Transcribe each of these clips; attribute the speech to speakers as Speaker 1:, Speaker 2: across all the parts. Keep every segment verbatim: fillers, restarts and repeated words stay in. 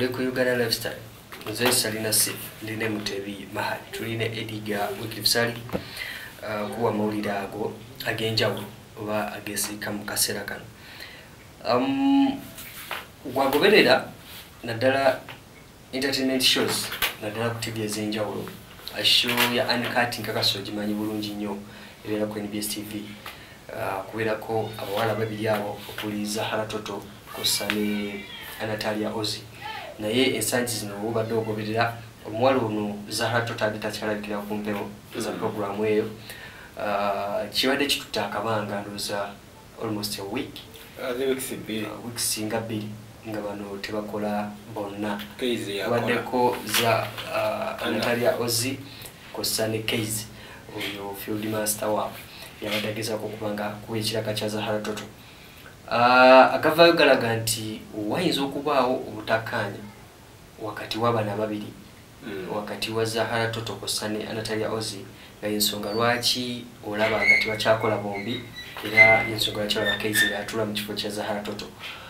Speaker 1: oli ku Uganda Lifestyle nze Salina Sif ndine Mutebi Mahali tuline Ediga Wikifsali uh, kuwa mawulire ago agenjawulo oba agesika mu kaseera kano um, wagoberera naddala entertainment shows naddala ku T V ez'enjawulo show ya Uncut nkakaso gimanyi bulungi nnyo ebeera ku N B S T V uh, kubeerako abawala babiri abo okuli Zahara Toto kosane Natalia Ozi naye ensangi zino obadde ogoberera omuwala ono Zahara Toto ate takyalabikira ku mpewo za programu eyo uh, kibadde kitutte akabanga ndooza almost a week weeks nga bbiri nga bano tebakola bonna baddeko za uh, Natalia Ozi kosane Keizi oyo field master waabwe yabadde agezaako okubanga kuba ekiraka kya Zahara Toto uh, agavaayo galaga nti wayinza okubaawo obutakkaanya wakati w'abaana babiri mm. wakati wa Zahara Toto kosane Natalia Ozi nga ensonga lwaki olaba nga tebakyakola bombi era ensonga lwaki olaba Keizi ng'atuula mu kifo kya Zahara Toto.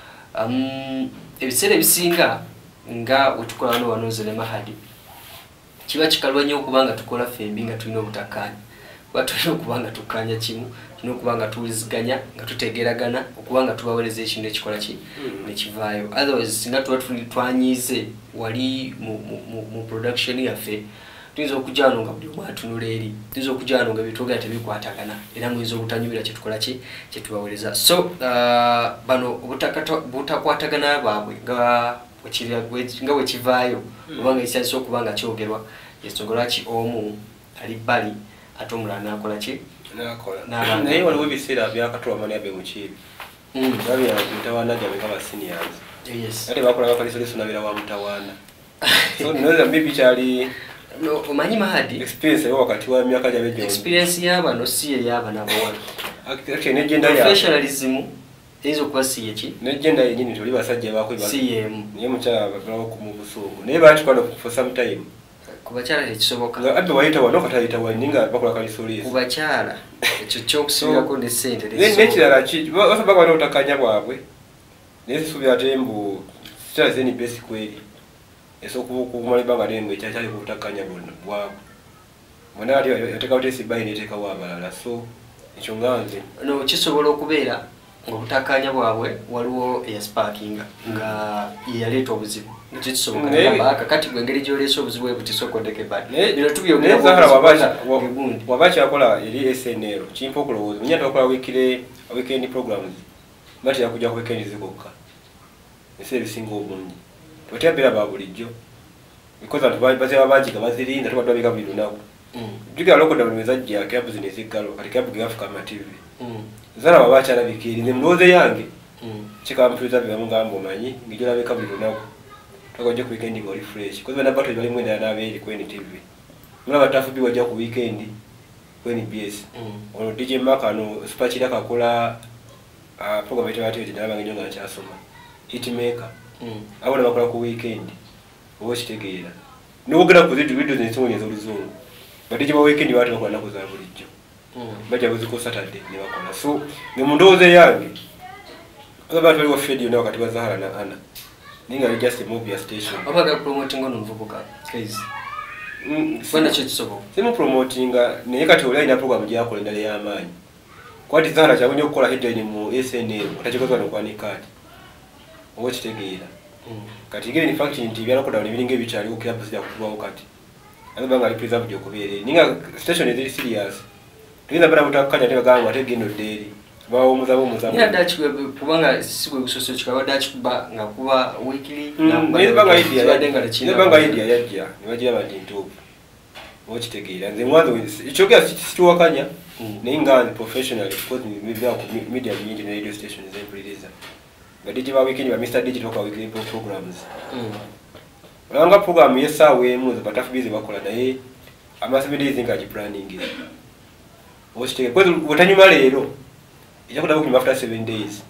Speaker 1: Um, ebiseera ebisinga nga wetukola wano wano Zele Mahadi kiba kikalwa nnyo okubanga tukola fembi nga tulina obutakkaanya kuba tulina okubanga tukkaanya kimu tulina okubanga tuwuliziganya nga tutegeragana okubanga tubaweereza ekintu ekikola ki mm. nekivaayo otherwise singa tuba twanyiize wali mu, mu, mu, mu production yaffe tuyinza okujja wano nga buli omu atunula eri tuyinza okujja wano nga byetwogera tebikwatagana era muyinza obutanyumira kyetukola ki kyetubaweereza so uh, bano butakwatagana baabwe nga nga wekivaayo mm. obanga ekisalisa okuba nga kyogerwa ensonga lwaki omu ali bbali ate omulala nakola ki
Speaker 2: naye waliwo ebiseera byakatulwamani abe mukiibi babya mutawaana gyabe nga baseniors ate bakolanga kalisoleso nabera wa mutawaana so noza maybe kyali
Speaker 1: no omanyi Mahadi
Speaker 2: experience yo wakati wa myaka gyabe gyo
Speaker 1: experience yaba no si yaba nabawala
Speaker 2: actually ne gender ya
Speaker 1: professionalism ezo kwa si yeki
Speaker 2: ne gender yenyini tuli basajja bako ba
Speaker 1: C M
Speaker 2: niye mukyala babawo ku mubusungu naye bakikwano for some time
Speaker 1: kubakyala tekisoboka
Speaker 2: nga abbe wayita wano katayita waninga bakola kalisoleso
Speaker 1: kubakyala ekyo kyokusubirako ne sente
Speaker 2: nekirala ki basaba bano otakanya bwabwe naye subi ate mbu kyala zeni basic kweri eso kumala banga nemwe kyali kutakanya bwabwe mwana ali yateka utesi bayi neteka wabalala so ekyo nganze
Speaker 1: no kisobola okubeera obutakanya bwabwe waliwo eyasparkinga nga yaleeta obuzibu nekyo kisoboka namba kakati gwengeri gyolesa obuzibu ebutisokondeke bali bino tubyogera
Speaker 2: wabachi akola eri S N L kimpa okulowooza nyata okola weekly weekend programs mati yakujja ku weekend zikokka ese ebisinga obungi totyabera babulijjo because abantu bazeba bajiga bazirinda tubadde babika buli lunaku juga loko da mezajja kya business ikalo kati kya buga Africa ma T V zara babacha labikiri ne mloze yange chika mpuza bya mungambo manyi ngijula beka buli lunaku twagoje ku weekend ngo refresh because na battle bali mwenda na abeli kweni T V mula batafu bi wajja ku weekend kweni B S ono D J Makano spachira kakola a program yetu yatu ndaba nginyo nga cyasoma hitmaker abo na bakola ku weekend obo kitegeera nogera ku zidu video zensonye zoluzungu badije ba weekend watu bakola nakuza bulijjo baje buziko Saturday ne bakola so ne mundoze yange abantu bali wa Fedi na wakati wa Zahara na Ana ninga just a movie station
Speaker 1: abaga promoting ono mvubuka case fana chitsobo
Speaker 2: simu promoting ne kati oli ina program gya kola ndale ya amanyi kwati Zahara cyabonye okukola headline mu S N L utachikozwa no kwani kati obo kitegeera kati ngere ni fact nti byalo koda bilinge bichali ukira pasi ya kutuwa ukati abanga ali preserve byo kubere ninga station is very serious tuina bara mutakanya tega ganga ate gino daily bawo muzabo muzabo
Speaker 1: ya dachi kubanga sibwe gusoso chikaba dachi kuba nga kuba weekly
Speaker 2: na banga idea badenga le china banga idea yajja nibagira bati nto ochi tegeera nze mwanzo ichokya situwakanya ninga professional because media media nyingi na radio station is every badiji ba weekend ba Mister Digital kwa weekly programs mm ranga program yesa we muze batafu busy bakola naye amasibidi zinga ji planning wochite kwezi utanyuma lero ijakuda ku after seven days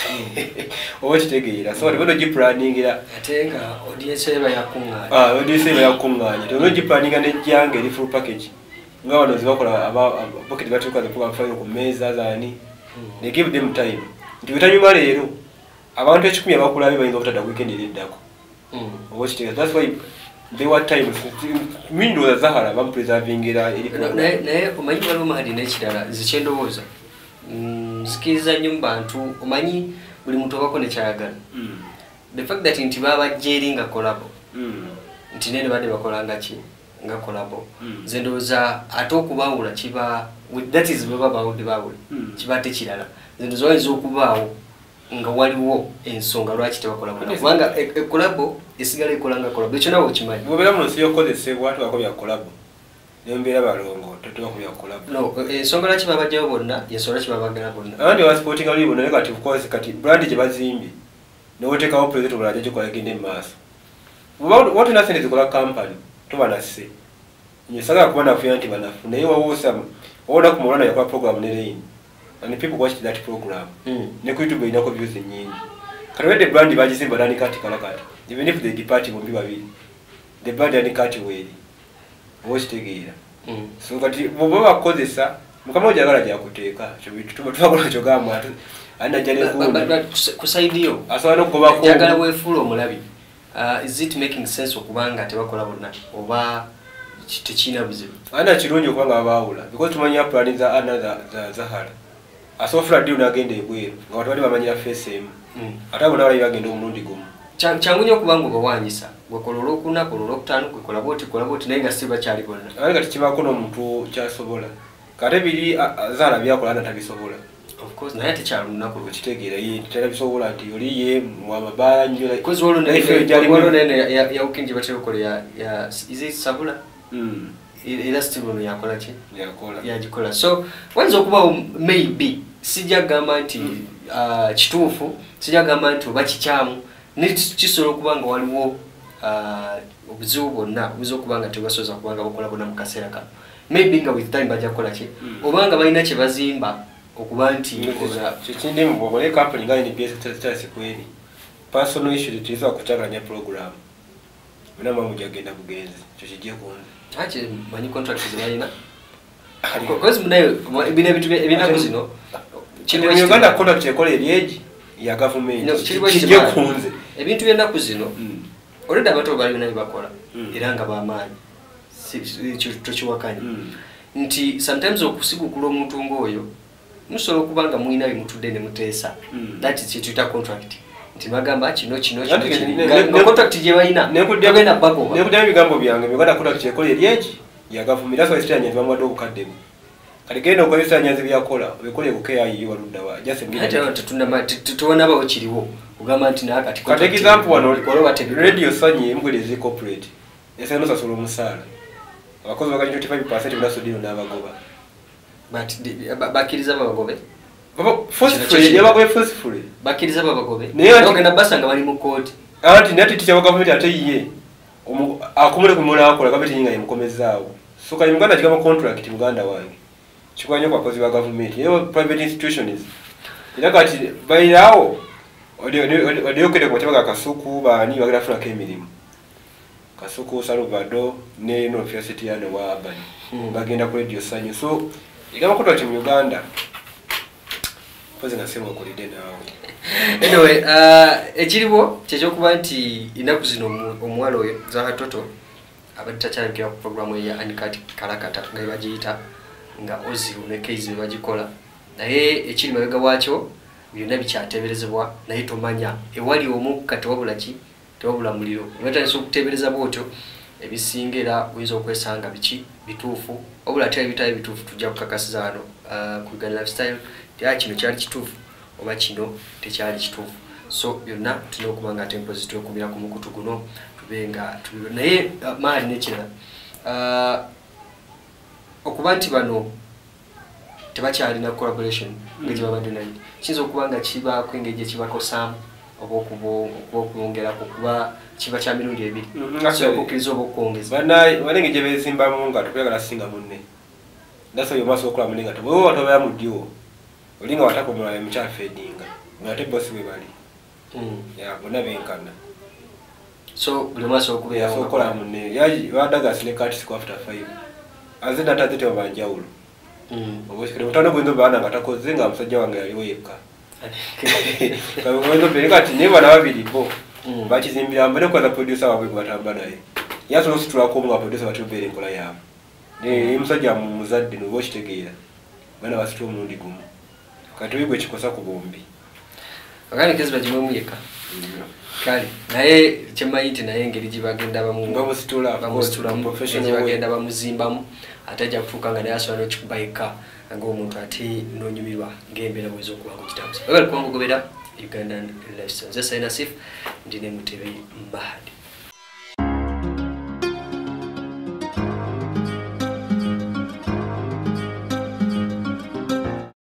Speaker 2: wochite gira so bodo ji planning ira
Speaker 1: atenga audience eba yakunganya
Speaker 2: ah audience eba yakunganya to ji planning ne jange ri full package ngawa no zibakola aba pocket batuka program file ku meza zani they give them time ndi utanyuma lero abantu ekikumi abakulabe bayinza okutada weekend eddako Watch it. That's why there were times windows Zahara bam preserving era eri
Speaker 1: naye naye omanyi waliwo mahadi n'ekirala nze kyendowooza nzikiriza nnyo mu bantu omanyi buli muntu obako nekyayagala the fact that nti babajja eri nga kolabo nti nene badde bakolanga ki nga kolabo nze ndowooza ate okubaawula kiba that is bwe baba bawudde baawula kiba ate kirala nze ndowooza wayinza okubaawo nga waliwo ensonga lwaki tebakola kubanga ekolabo esigala ekolanga kolabo ekyo nawe okimanyi
Speaker 2: bw'obeera mu nsi y'okukozesebwa tebakobya kolabo nembeera balongo tetebakobya kolabo
Speaker 1: no ensonga lwaki babajjayo bonna yensonga lwaki babagala bonna
Speaker 2: abandi basportinga luli bonna negative cause kati brand gye bazimbye newoteekawo president omulala ajja gikola gende mu maaso watu nasente zikola kampani toba nasse nyesagala kuba nafuya nti banafu naye wawosama owona ku mulwana yakola program ne rain and people watched that program
Speaker 1: mm.
Speaker 2: ne ku YouTube inako views nyingi kati wede brand bagizimba ndani kati kala kati even if they depart bombi babiri the brand yani kati weli watch tegeera
Speaker 1: mm.
Speaker 2: so kati bobo bakozesa mukama ojagala gya kuteeka cyo bitu tuba tubakola kyo gamu atu ana jale ku
Speaker 1: kusaidiyo
Speaker 2: asana kuba ko
Speaker 1: jagala wefulo omulabi uh, is it making sense okubanga tebakola bonna oba tekina buzibu
Speaker 2: ana kirungi okubanga abaawula because tumanya plan za another za Zahara asofra dio nagende ebweru nga watu bali bamanyira face em
Speaker 1: mm.
Speaker 2: ate abo nabali bagenda omulundi gumu
Speaker 1: changu nyo kubanga bawanyisa gwekololo kuna kololo kutano kwekola boti kola boti naye nga siba kyali bonna
Speaker 2: ali kati kibako n'omuntu kyasobola kate biri Zahara byakola na tabisobola
Speaker 1: of course naye ate kyali munako
Speaker 2: kitegeera ye tabisobola ati oli ye mwamabala nnyo
Speaker 1: because wolo ne wolo ne ya ya ukinji batero kole ya ya is it sabula
Speaker 2: mm
Speaker 1: ila still yakola ki
Speaker 2: yakola
Speaker 1: yagikola so wanzo okuba maybe sijja gamba nti uh, kituufu sijja gamba nti oba kikyamu nikisobola okubanga waliwo uh, obuzibu bwonna buzo okubanga tebasoza kubanga bakola bonna mu kaseera kano maybe nga with time bajja kukola ki mm. obanga balina kye bazimba okuba nti
Speaker 2: kikindi mu bwole company nga ni base test kweli personal issue tizo kuchanganya program bina mamu jagenda bugenzi kyo kijje kunze
Speaker 1: ache mani contract zibayina because munayo bine bitu ebinako zino
Speaker 2: kiri mu Uganda contract ekole ebyegi ya government kijje kunze
Speaker 1: ebintu byenako zino already abato bali nayo bakola iranga ba maani si chiwakanya nti sometimes okusigukula omuntu ngoyo musolo kubanga muina bimutudde ne mutesa that is it tuta contract nti bagamba kino kino kino contract je bayina nekugenda bako
Speaker 2: nekudya bigambo byange biganda contract ekole ebyegi ya government aso esitanya nti bamwado okukadde kali genda okozesa nyanzi byakola obekole ku K I U waludda wa just mbira
Speaker 1: ate tutunda tutuona bawo kiriwo ugamba nti na kati
Speaker 2: kati example wano radio sanyi mugweleze corporate eseno sasolo musala abakozi bakali twenty five percent binasodino n'abagoba
Speaker 1: but bakiriza babagobe
Speaker 2: baba forcefully yabagobe forcefully
Speaker 1: bakiriza babagobe nogenda basanga bali mu court
Speaker 2: ati nati ticha wa government ate yiye akumule kumula akola government nyinga yamukomezaawo so kali muganda kigama contract muganda wange chikwanya kwa kozi wa government yewe private institutions ila kati bayirawo odio odio kede kwa chama kasuku bani bagala funa kemirimu kasuku Salvador ne no university ya ne wa abani mm. bagenda ku radio sanyu so igama contract mu Uganda poze nasema ko lide nawe
Speaker 1: anyway uh ekiriwo kyejo kuba nti inaku zino omwalo oyo za hatoto abatachakira ku program ya Anikati Kalakata nga bajiyita nga oziru ne case bagikola naye ekiri mabega wacho byonna bikyateberezebwa naye tomanya ewali omukka tewabula ki tewabula muliro wetaniso okutebereza bwotyo ebisingera wizo okwesanga biki bituufu obula tya bitaye bituufu tujja kukakasiza wano uh, ku Uganda Lifestyle tya kino kyali kituufu oba kino tekyali kituufu so byonna tulina okubanga tempo zitwekubira ku mukutu guno tubenga tubibe naye uh, maali nekira uh, okuba nti bano tebakyalina collaboration ng'egye babadde nayo kiyinza okuba nga kiba kwengeri ekibakosaamu oba okuwongera kuba kiba kya mirundi ebiri okukkiriza oba okukwongeza
Speaker 2: banenge gye beezimbamu nga tukwagala singa munne ndaso yomaaso okola munne nga bwe watobeera mu ddyo oli nga watako omulala mukyafeedinga ngate bosi bwe bali bonna benkana
Speaker 1: so buli maaso okubeerawo
Speaker 2: okola munne badagasi ne kati siku after five azina tazite obanjawulo obusikire mutano gwendo bana ngatakoze nga musajja wange yaliwo yekka kawe gwendo bereka ati ne bana babiri bo bakizimbira mbane kwa producer wawe batamba naye yasono situlako omu producer batubere enkola yaabwe ne musajja muzadde no bochitegeera bana basitwa omundi gumu kati wibwe kikosa ku bombi
Speaker 1: akani kezi bajimwe muyeka kale naye chemayiti naye ngeri gibagenda bamu
Speaker 2: bamusitula
Speaker 1: bamusitula mu professional bagenda bamuzimbamu atajja kufuka nga naye aswana chikubayika nga omuntu ati nonyumirwa ngembera bwezo kuba ku kitambuza bali kwangogobera Ugandan lifestyle. Zesa Nasif ndine Mutebi Mahadi.